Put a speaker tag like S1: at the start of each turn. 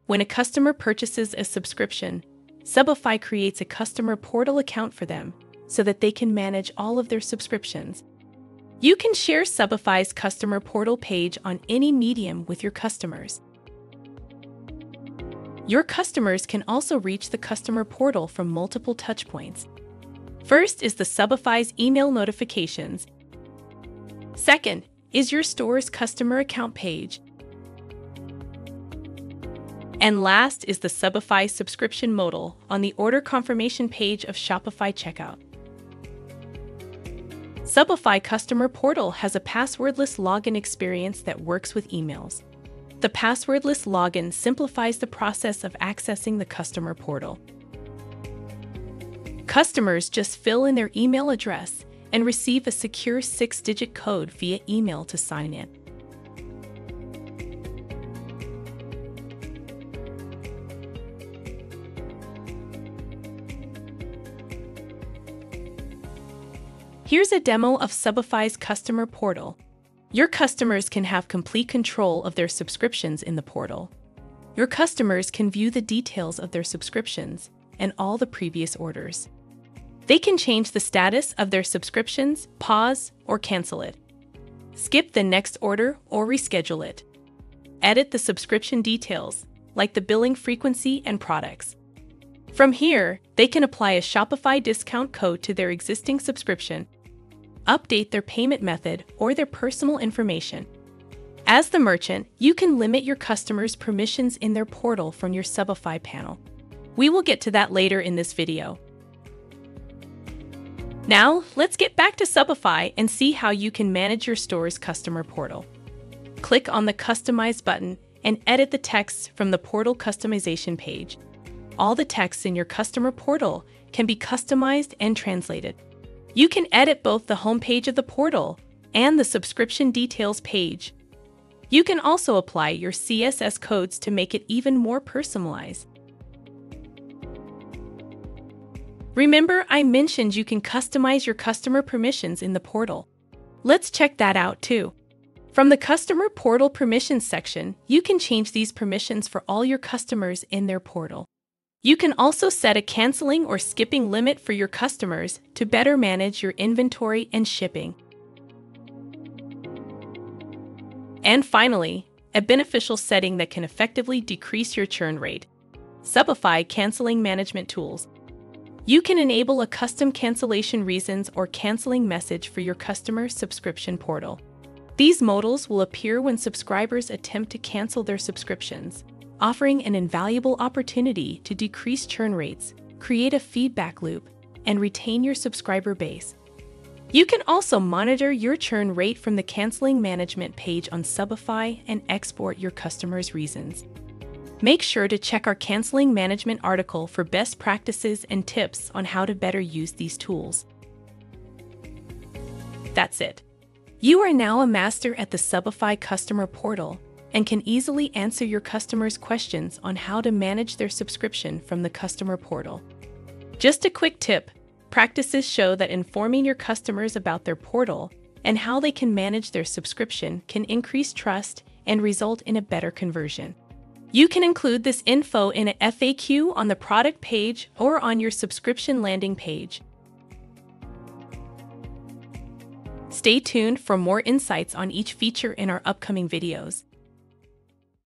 S1: When a customer purchases a subscription, Subify creates a customer portal account for them so that they can manage all of their subscriptions. You can share Subify's customer portal page on any medium with your customers. Your customers can also reach the customer portal from multiple touchpoints. First is the Subify's email notifications. Second is your store's customer account page. And last is the Subify subscription modal on the order confirmation page of Shopify checkout. Subify Customer Portal has a passwordless login experience that works with emails. The passwordless login simplifies the process of accessing the customer portal. Customers just fill in their email address and receive a secure 6-digit code via email to sign in. Here's a demo of Subify's customer portal. Your customers can have complete control of their subscriptions in the portal. Your customers can view the details of their subscriptions and all the previous orders. They can change the status of their subscriptions, pause or cancel it, skip the next order or reschedule it, edit the subscription details, like the billing frequency and products. From here, they can apply a Shopify discount code to their existing subscription, update their payment method or their personal information. As the merchant, you can limit your customers' permissions in their portal from your Subify panel. We will get to that later in this video. Now, let's get back to Subify and see how you can manage your store's customer portal. Click on the Customize button and edit the text from the portal customization page. All the text in your customer portal can be customized and translated. You can edit both the homepage of the portal and the subscription details page. You can also apply your CSS codes to make it even more personalized. Remember, I mentioned you can customize your customer permissions in the portal. Let's check that out too. From the Customer Portal Permissions section, you can change these permissions for all your customers in their portal. You can also set a canceling or skipping limit for your customers to better manage your inventory and shipping. And finally, a beneficial setting that can effectively decrease your churn rate: Subify Canceling Management Tools. You can enable a custom cancellation reasons or canceling message for your customer subscription portal. These modals will appear when subscribers attempt to cancel their subscriptions, offering an invaluable opportunity to decrease churn rates, create a feedback loop, and retain your subscriber base. You can also monitor your churn rate from the canceling management page on Subify and export your customers' reasons. Make sure to check our canceling management article for best practices and tips on how to better use these tools. That's it. You are now a master at the Subify Customer Portal and can easily answer your customers' questions on how to manage their subscription from the customer portal. Just a quick tip: practices show that informing your customers about their portal and how they can manage their subscription can increase trust and result in a better conversion. You can include this info in an FAQ on the product page or on your subscription landing page. Stay tuned for more insights on each feature in our upcoming videos.